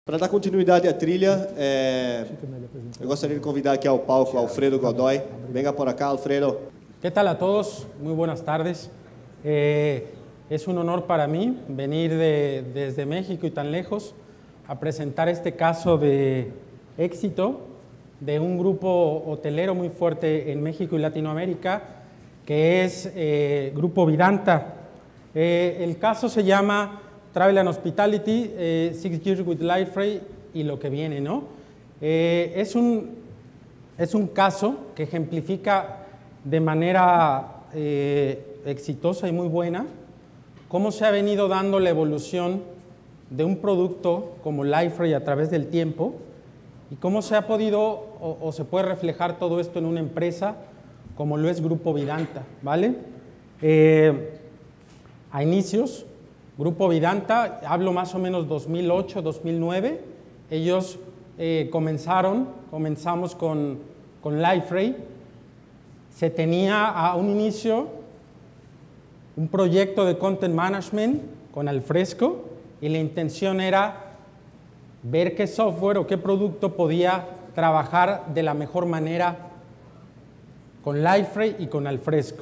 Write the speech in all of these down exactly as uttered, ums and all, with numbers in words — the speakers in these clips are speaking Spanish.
Para dar continuidade à trilha, é, eu gostaria de convidar aqui ao palco Alfredo Godoy. Venga por acá, Alfredo. ¿Qué tal a todos? Muy buenas tardes. Eh, es un honor para mí venir de, desde México y tan lejos a presentar este caso de éxito de un grupo hotelero muy fuerte en México y Latinoamérica, que es eh, Grupo Vidanta. Eh, el caso se llama Travel and Hospitality, eh, Six Years with Liferay y lo que viene, ¿no? Eh, es, un, es un caso que ejemplifica de manera eh, exitosa y muy buena cómo se ha venido dando la evolución de un producto como Liferay a través del tiempo y cómo se ha podido o, o se puede reflejar todo esto en una empresa como lo es Grupo Vidanta, ¿vale? Eh, a inicios, Grupo Vidanta, hablo más o menos dos mil ocho, dos mil nueve, ellos eh, comenzaron, comenzamos con, con Liferay. Se tenía a un inicio un proyecto de content management con Alfresco y la intención era ver qué software o qué producto podía trabajar de la mejor manera con Liferay y con Alfresco.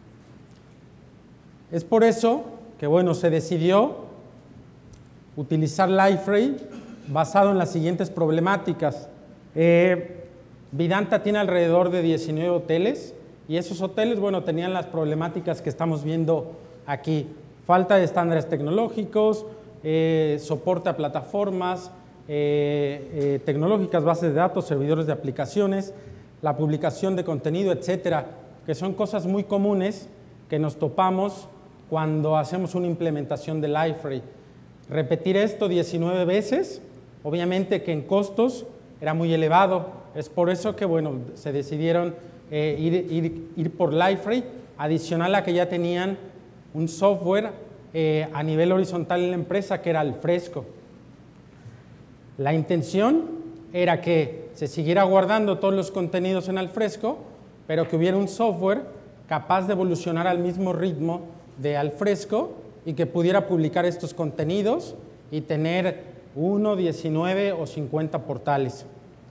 Es por eso que, bueno, se decidió utilizar Liferay basado en las siguientes problemáticas. Eh, Vidanta tiene alrededor de diecinueve hoteles y esos hoteles, bueno, tenían las problemáticas que estamos viendo aquí. Falta de estándares tecnológicos, eh, soporte a plataformas eh, eh, tecnológicas, bases de datos, servidores de aplicaciones, la publicación de contenido, etcétera, que son cosas muy comunes que nos topamos cuando hacemos una implementación de Liferay. Repetir esto diecinueve veces, obviamente que en costos era muy elevado. Es por eso que, bueno, se decidieron eh, ir, ir, ir por Liferay, adicional a que ya tenían un software eh, a nivel horizontal en la empresa que era Alfresco. La intención era que se siguiera guardando todos los contenidos en Alfresco, pero que hubiera un software capaz de evolucionar al mismo ritmo de Alfresco y que pudiera publicar estos contenidos y tener uno, diecinueve o cincuenta portales.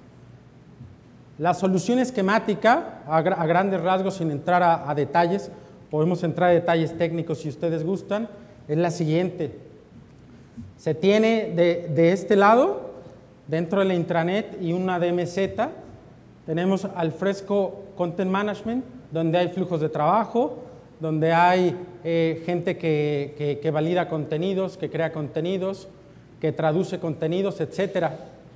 La solución esquemática, a, a grandes rasgos, sin entrar a, a detalles, podemos entrar a detalles técnicos si ustedes gustan, es la siguiente. Se tiene de, de este lado, dentro de la intranet y una D M Z, tenemos Alfresco Content Management, donde hay flujos de trabajo, donde hay eh, gente que, que, que valida contenidos, que crea contenidos, que traduce contenidos, etcétera.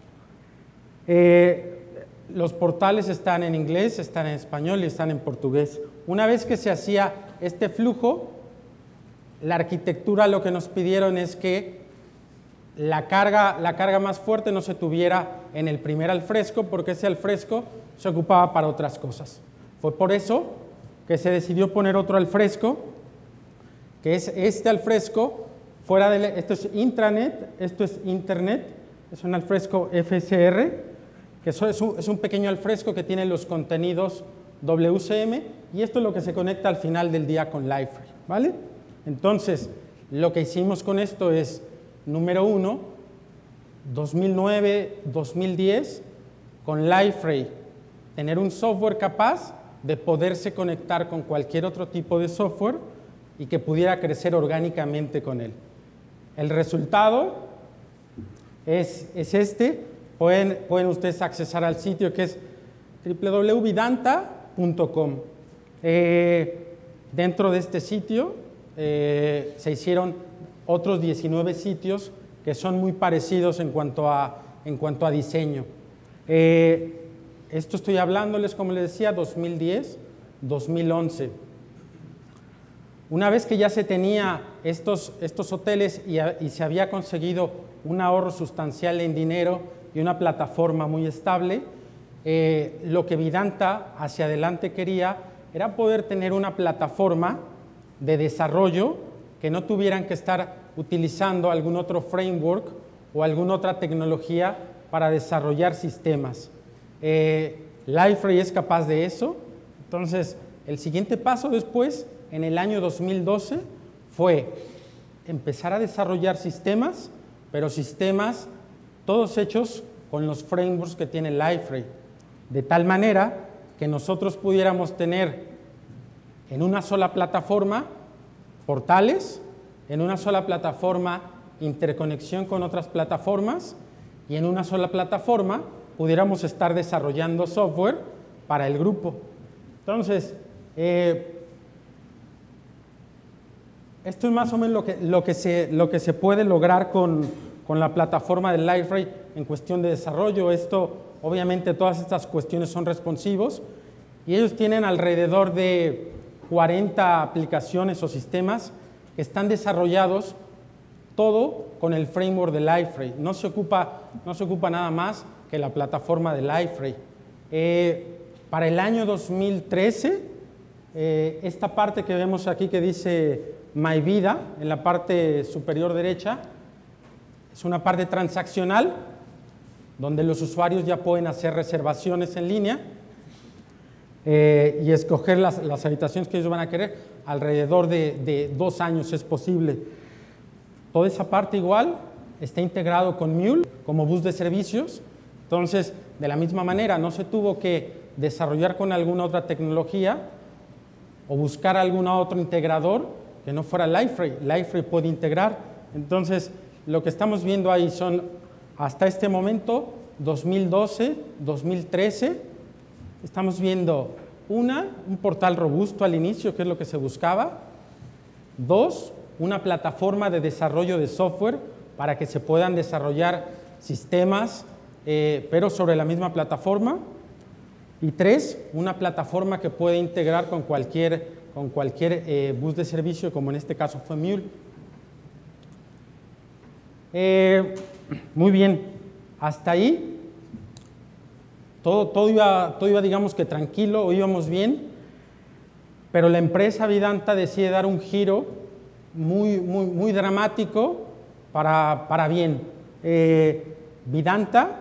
Eh, los portales están en inglés, están en español y están en portugués. Una vez que se hacía este flujo, la arquitectura lo que nos pidieron es que la carga, la carga más fuerte no se tuviera en el primer Alfresco, porque ese Alfresco se ocupaba para otras cosas. Fue por eso que se decidió poner otro Alfresco, que es este Alfresco, fuera de, esto es intranet, esto es internet, es un Alfresco F S R, que es un, es un pequeño Alfresco que tiene los contenidos W C M, y esto es lo que se conecta al final del día con Liferay, ¿vale? Entonces, lo que hicimos con esto es, número uno, dos mil nueve, dos mil diez, con Liferay, tener un software capaz de poderse conectar con cualquier otro tipo de software y que pudiera crecer orgánicamente con él. El resultado es, es este. Pueden, pueden ustedes accesar al sitio que es doble u doble u doble u punto vidanta punto com. Eh, dentro de este sitio eh, se hicieron otros diecinueve sitios que son muy parecidos en cuanto a, en cuanto a diseño. Eh, Esto estoy hablándoles, como les decía, dos mil diez, dos mil once. Una vez que ya se tenía estos, estos hoteles y, a, y se había conseguido un ahorro sustancial en dinero y una plataforma muy estable, eh, lo que Vidanta hacia adelante quería era poder tener una plataforma de desarrollo que no tuvieran que estar utilizando algún otro framework o alguna otra tecnología para desarrollar sistemas. Eh, Liferay es capaz de eso. Entonces, el siguiente paso después, en el año dos mil doce, fue empezar a desarrollar sistemas, pero sistemas todos hechos con los frameworks que tiene Liferay, de tal manera que nosotros pudiéramos tener en una sola plataforma portales, en una sola plataforma interconexión con otras plataformas y en una sola plataforma pudiéramos estar desarrollando software para el grupo. Entonces, eh, esto es más o menos lo que, lo que, se, lo que se puede lograr con, con la plataforma de Liferay en cuestión de desarrollo. Esto, obviamente, todas estas cuestiones son responsivos y ellos tienen alrededor de cuarenta aplicaciones o sistemas que están desarrollados todo con el framework de Liferay. No se ocupa, no se ocupa nada más que la plataforma de Liferay. Eh, para el año dos mil trece, eh, esta parte que vemos aquí que dice My Vida, en la parte superior derecha, es una parte transaccional donde los usuarios ya pueden hacer reservaciones en línea eh, y escoger las, las habitaciones que ellos van a querer. Alrededor de, de dos años es posible. Toda esa parte igual está integrado con Mule como bus de servicios. Entonces, de la misma manera, no se tuvo que desarrollar con alguna otra tecnología o buscar algún otro integrador que no fuera Liferay. Liferay puede integrar. Entonces, lo que estamos viendo ahí son, hasta este momento, dos mil doce, dos mil trece, estamos viendo una, un portal robusto al inicio, que es lo que se buscaba. Dos, una plataforma de desarrollo de software para que se puedan desarrollar sistemas, eh, pero sobre la misma plataforma. Y tres, una plataforma que puede integrar con cualquier, con cualquier eh, bus de servicio, como en este caso fue Mule. Eh, muy bien, hasta ahí todo, todo, iba, todo iba, digamos que tranquilo, o íbamos bien, pero la empresa Vidanta decide dar un giro muy, muy, muy dramático para, para bien. Eh, Vidanta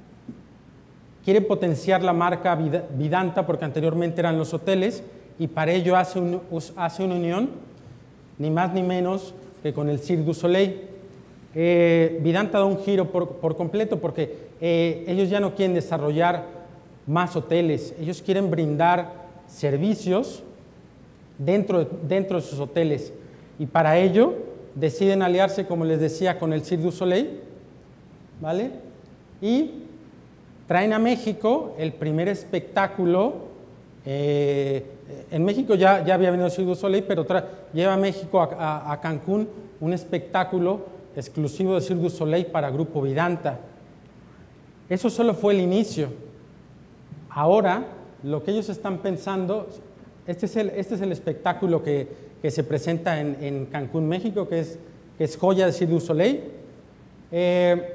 quiere potenciar la marca Vidanta porque anteriormente eran los hoteles y para ello hace, un, hace una unión, ni más ni menos que con el Cirque du Soleil. Eh, Vidanta da un giro por, por completo porque eh, ellos ya no quieren desarrollar más hoteles, ellos quieren brindar servicios dentro, dentro de sus hoteles y para ello deciden aliarse, como les decía, con el Cirque du Soleil, ¿vale? Y traen a México el primer espectáculo. Eh, en México ya, ya había venido el Cirque du Soleil, pero lleva a México a, a, a Cancún un espectáculo exclusivo de Cirque du Soleil para Grupo Vidanta. Eso solo fue el inicio. Ahora, lo que ellos están pensando, este es el, este es el espectáculo que, que se presenta en, en Cancún, México, que es, que es joya de Cirque du Soleil. Eh,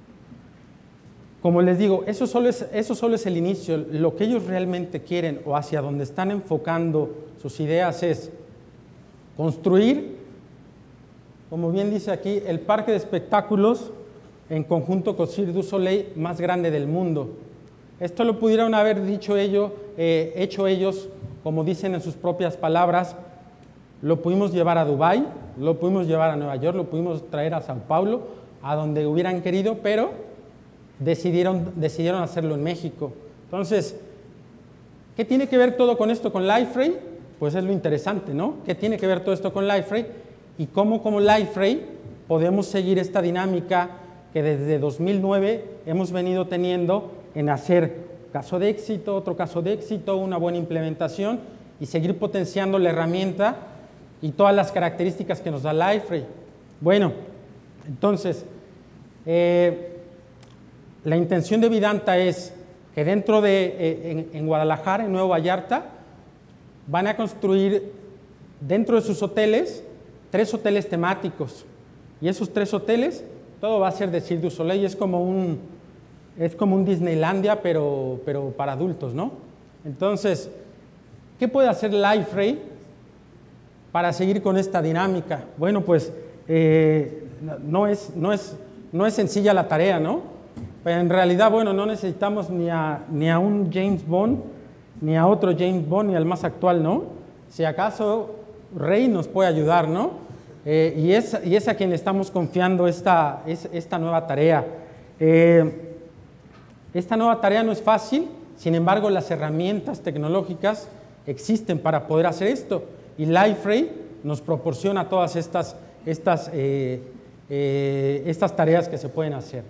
como les digo, eso solo, es, eso solo es el inicio. Lo que ellos realmente quieren o hacia donde están enfocando sus ideas es construir, como bien dice aquí, el parque de espectáculos en conjunto con Cirque du Soleil más grande del mundo. Esto lo pudieron haber dicho ellos, eh, hecho ellos, como dicen en sus propias palabras, lo pudimos llevar a Dubái, lo pudimos llevar a Nueva York, lo pudimos traer a Sao Paulo, a donde hubieran querido, pero decidieron, decidieron hacerlo en México. Entonces, ¿qué tiene que ver todo con esto con Liferay? Pues es lo interesante, ¿no? ¿Qué tiene que ver todo esto con Liferay? Y cómo como Liferay podemos seguir esta dinámica que desde dos mil nueve hemos venido teniendo en hacer caso de éxito, otro caso de éxito, una buena implementación y seguir potenciando la herramienta y todas las características que nos da Liferay. Bueno, entonces, eh, la intención de Vidanta es que dentro de, eh, en, en Guadalajara, en Nuevo Vallarta, van a construir dentro de sus hoteles tres hoteles temáticos. Y esos tres hoteles, todo va a ser de Cirque du Soleil, es como un, es como un Disneylandia, pero, pero para adultos, ¿no? Entonces, ¿qué puede hacer Liferay para seguir con esta dinámica? Bueno, pues eh, no, es, no, es, no es sencilla la tarea, ¿no? Pero en realidad, bueno, no necesitamos ni a, ni a un James Bond, ni a otro James Bond, ni al más actual, ¿no? Si acaso Rey nos puede ayudar, ¿no? Eh, y, es, y es a quien le estamos confiando esta, es, esta nueva tarea. Eh, esta nueva tarea no es fácil, sin embargo las herramientas tecnológicas existen para poder hacer esto y Liferay nos proporciona todas estas, estas, eh, eh, estas tareas que se pueden hacer.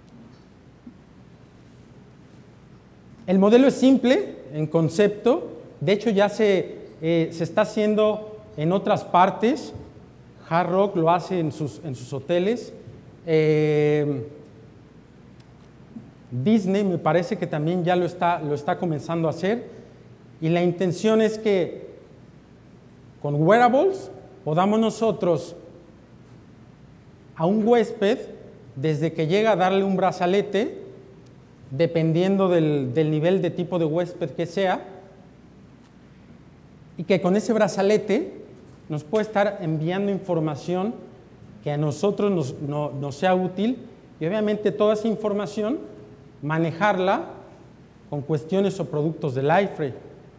El modelo es simple en concepto, de hecho ya se, eh, se está haciendo en otras partes. Hard Rock lo hace en sus, en sus hoteles. Eh, Disney me parece que también ya lo está, lo está comenzando a hacer. Y la intención es que con wearables podamos nosotros a un huésped, desde que llega a darle un brazalete, dependiendo del, del nivel de tipo de huésped que sea, y que con ese brazalete nos puede estar enviando información que a nosotros nos, no, nos sea útil y obviamente toda esa información manejarla con cuestiones o productos de Liferay.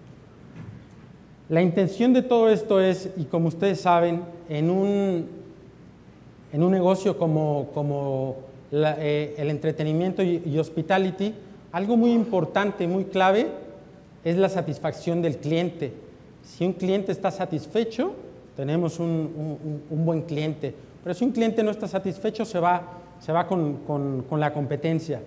La intención de todo esto es, y como ustedes saben, en un, en un negocio como, como la, eh, el entretenimiento y, y hospitality, algo muy importante, muy clave, es la satisfacción del cliente. Si un cliente está satisfecho, tenemos un, un, un buen cliente. Pero si un cliente no está satisfecho, se va, se va con, con, con la competencia.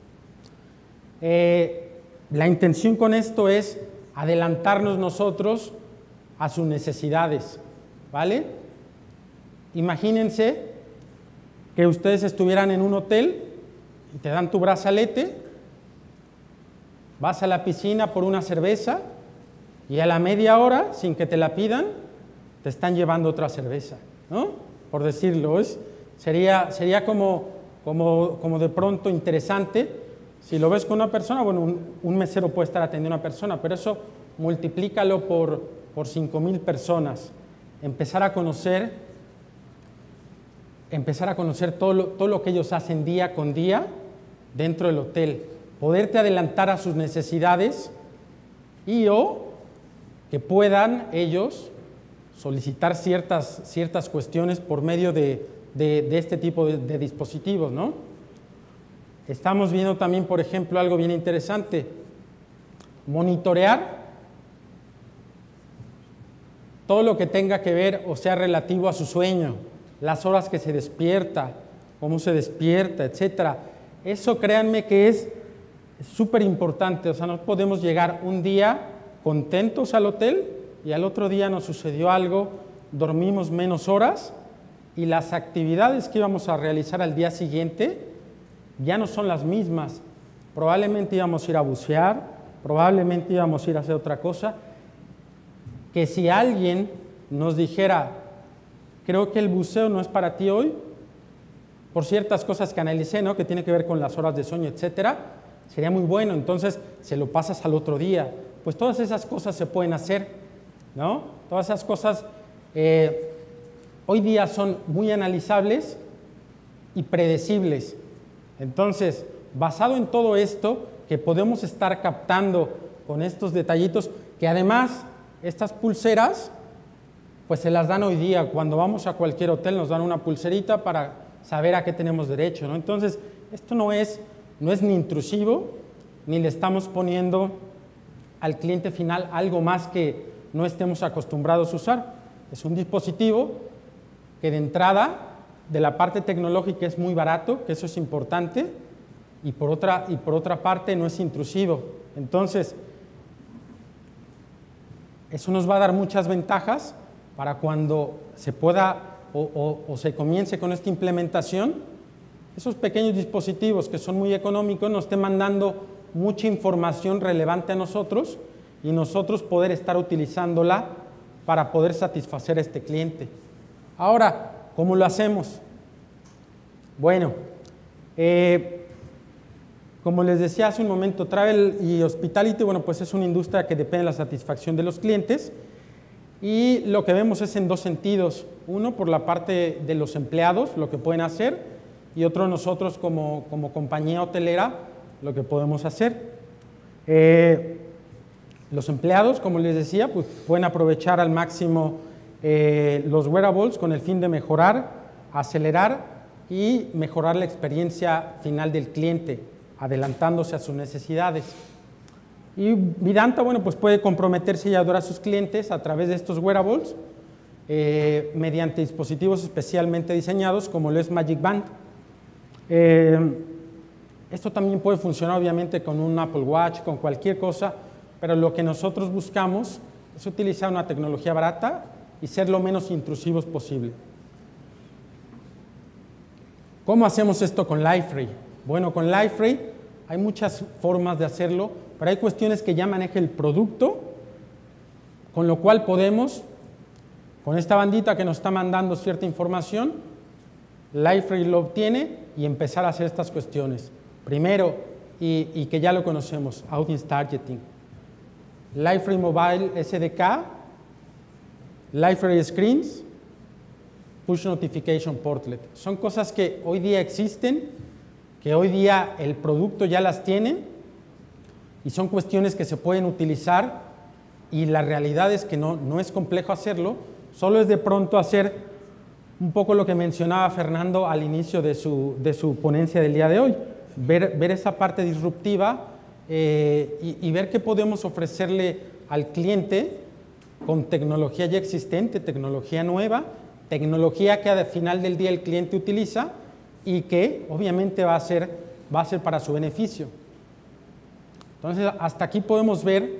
Eh, la intención con esto es adelantarnos nosotros a sus necesidades, ¿vale? Imagínense que ustedes estuvieran en un hotel y te dan tu brazalete, vas a la piscina por una cerveza y a la media hora, sin que te la pidan, te están llevando otra cerveza, ¿no? Por decirlo, es, sería, sería como, como, como de pronto interesante. Si lo ves con una persona, bueno, un, un mesero puede estar atendiendo a una persona, pero eso multiplícalo por, por cinco mil personas. Empezar a conocer, empezar a conocer todo lo, todo lo que ellos hacen día con día dentro del hotel. Poderte adelantar a sus necesidades y o que puedan ellos solicitar ciertas, ciertas cuestiones por medio de, de, de este tipo de, de dispositivos, ¿no? Estamos viendo también, por ejemplo, algo bien interesante, monitorear todo lo que tenga que ver o sea relativo a su sueño, las horas que se despierta, cómo se despierta, etcétera. Eso créanme que es súper importante, o sea, no podemos llegar un día contentos al hotel y al otro día nos sucedió algo, dormimos menos horas y las actividades que íbamos a realizar al día siguiente ya no son las mismas. Probablemente íbamos a ir a bucear, probablemente íbamos a ir a hacer otra cosa, que si alguien nos dijera, creo que el buceo no es para ti hoy, por ciertas cosas que analicé, ¿no? Que tiene que ver con las horas de sueño, etcétera, sería muy bueno, entonces se lo pasas al otro día. Pues todas esas cosas se pueden hacer, ¿no? Todas esas cosas eh, hoy día son muy analizables y predecibles. Entonces, basado en todo esto, que podemos estar captando con estos detallitos, que además estas pulseras, pues se las dan hoy día. Cuando vamos a cualquier hotel nos dan una pulserita para saber a qué tenemos derecho, ¿no? Entonces, esto no es, no es ni intrusivo, ni le estamos poniendo al cliente final algo más que no estemos acostumbrados a usar. Es un dispositivo que de entrada, de la parte tecnológica es muy barato, que eso es importante, y por otra, y por otra parte no es intrusivo. Entonces, eso nos va a dar muchas ventajas para cuando se pueda o, o, o se comience con esta implementación, esos pequeños dispositivos que son muy económicos nos estén mandando mucha información relevante a nosotros y nosotros poder estar utilizándola para poder satisfacer a este cliente. Ahora, ¿cómo lo hacemos? Bueno, eh, como les decía hace un momento, Travel y Hospitality, bueno, pues es una industria que depende de la satisfacción de los clientes y lo que vemos es en dos sentidos. Uno, por la parte de los empleados, lo que pueden hacer, y otro, nosotros como, como compañía hotelera, lo que podemos hacer. Eh, los empleados, como les decía, pues pueden aprovechar al máximo eh, los wearables con el fin de mejorar, acelerar y mejorar la experiencia final del cliente, adelantándose a sus necesidades. Y Vidanta, bueno, pues puede comprometerse y ayudar a sus clientes a través de estos wearables, eh, mediante dispositivos especialmente diseñados como lo es Magic Band. Eh, esto también puede funcionar obviamente con un Apple Watch, con cualquier cosa, pero lo que nosotros buscamos es utilizar una tecnología barata y ser lo menos intrusivos posible. ¿Cómo hacemos esto con Liferay? Bueno, con Liferay hay muchas formas de hacerlo, pero hay cuestiones que ya maneja el producto, con lo cual podemos, con esta bandita que nos está mandando cierta información, Liferay lo obtiene y empezar a hacer estas cuestiones. Primero, y, y que ya lo conocemos, Audience Targeting. Liferay Mobile S D K, Liferay Screens, Push Notification Portlet. Son cosas que hoy día existen, que hoy día el producto ya las tiene y son cuestiones que se pueden utilizar y la realidad es que no, no es complejo hacerlo, solo es de pronto hacer un poco lo que mencionaba Fernando al inicio de su, de su ponencia del día de hoy, ver, ver esa parte disruptiva eh, y, y ver qué podemos ofrecerle al cliente con tecnología ya existente, tecnología nueva, tecnología que al final del día el cliente utiliza y que obviamente va a ser, va a ser para su beneficio. Entonces, hasta aquí podemos ver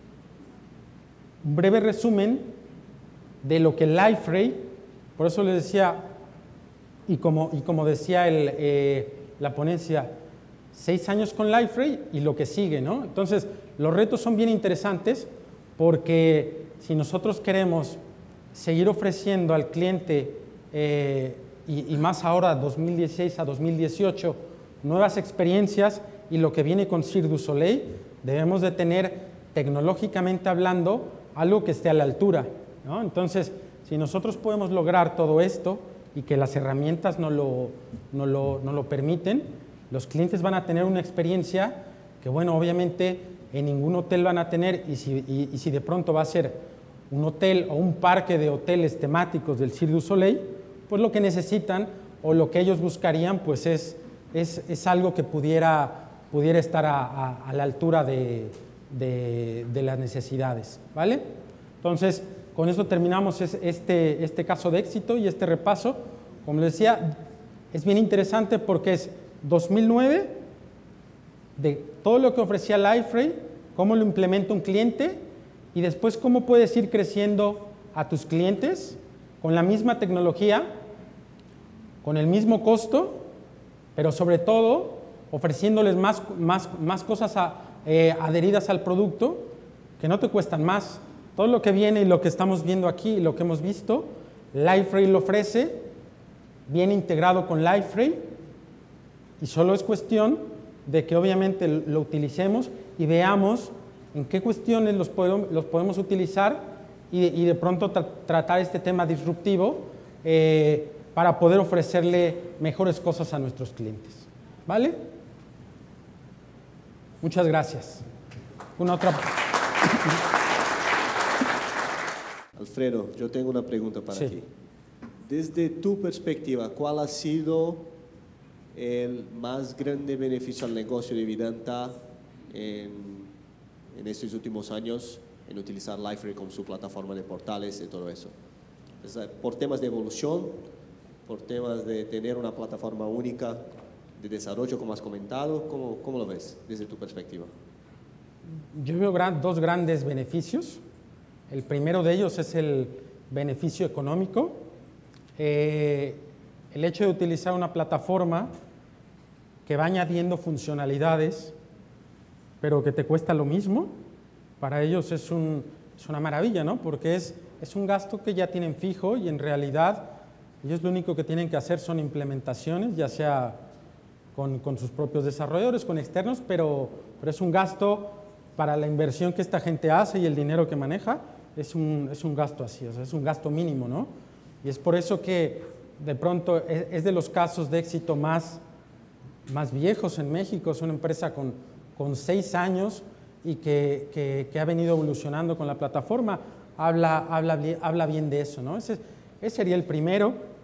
un breve resumen de lo que Liferay, por eso les decía, y como, y como decía el, eh, la ponencia, seis años con Liferay y lo que sigue, ¿no? Entonces, los retos son bien interesantes porque si nosotros queremos seguir ofreciendo al cliente, eh, y, y más ahora, dos mil dieciséis a dos mil dieciocho, nuevas experiencias y lo que viene con Cirque du Soleil, debemos de tener, tecnológicamente hablando, algo que esté a la altura, ¿no? Entonces, si nosotros podemos lograr todo esto y que las herramientas no lo, no lo, no lo permiten, los clientes van a tener una experiencia que, bueno, obviamente en ningún hotel van a tener y si, y, y si de pronto va a ser un hotel o un parque de hoteles temáticos del Cirque du Soleil, pues lo que necesitan o lo que ellos buscarían pues es, es, es algo que pudiera, pudiera estar a, a, a la altura de, de, de las necesidades, ¿vale? Entonces, con eso terminamos este, este caso de éxito y este repaso. Como les decía, es bien interesante porque es dos mil nueve, de todo lo que ofrecía Liferay, cómo lo implementa un cliente y después cómo puedes ir creciendo a tus clientes con la misma tecnología, con el mismo costo, pero sobre todo ofreciéndoles más, más, más cosas a, eh, adheridas al producto que no te cuestan más. Todo lo que viene y lo que estamos viendo aquí y lo que hemos visto, Liferay lo ofrece, viene integrado con Liferay y solo es cuestión de que obviamente lo utilicemos y veamos en qué cuestiones los podemos, los podemos utilizar y, y de pronto tra tratar este tema disruptivo eh, para poder ofrecerle mejores cosas a nuestros clientes. ¿Vale? Muchas gracias. Una otra... Alfredo, yo tengo una pregunta para sí. ti. Desde tu perspectiva, ¿cuál ha sido el más grande beneficio al negocio de Vidanta en, en estos últimos años en utilizar Liferay como su plataforma de portales y todo eso? O sea, por temas de evolución, por temas de tener una plataforma única de desarrollo, como has comentado, ¿cómo, cómo lo ves desde tu perspectiva? Yo veo gran, dos grandes beneficios. El primero de ellos es el beneficio económico. Eh, el hecho de utilizar una plataforma que va añadiendo funcionalidades, pero que te cuesta lo mismo, para ellos es, un, es una maravilla, ¿no? Porque es, es un gasto que ya tienen fijo y en realidad ellos lo único que tienen que hacer son implementaciones, ya sea con, con sus propios desarrolladores, con externos, pero, pero es un gasto para la inversión que esta gente hace y el dinero que maneja, es un, es un gasto así, o sea, es un gasto mínimo, ¿no? Y es por eso que de pronto es, es de los casos de éxito más, más viejos en México. Es una empresa con, con seis años y que, que, que ha venido evolucionando con la plataforma. Habla, habla, habla bien de eso, ¿no? Ese, ese sería el primero.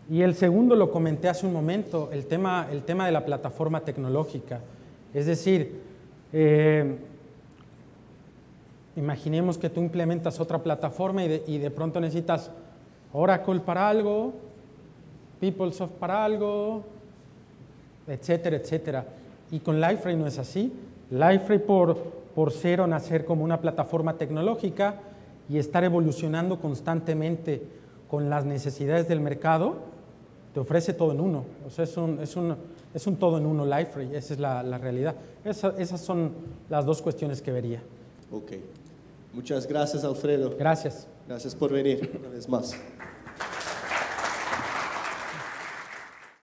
Y el segundo lo comenté hace un momento, el tema, el tema de la plataforma tecnológica. Es decir, eh, imaginemos que tú implementas otra plataforma y de, y de pronto necesitas Oracle para algo, PeopleSoft para algo, etcétera, etcétera. Y con Liferay no es así. Liferay por, por ser o nacer como una plataforma tecnológica y estar evolucionando constantemente con las necesidades del mercado, te ofrece todo en uno. O sea, es un, es un, es un todo en uno Liferay, esa es la, la realidad. Esa, esas son las dos cuestiones que vería. Ok. Muchas gracias, Alfredo. Gracias. Gracias por venir una vez más.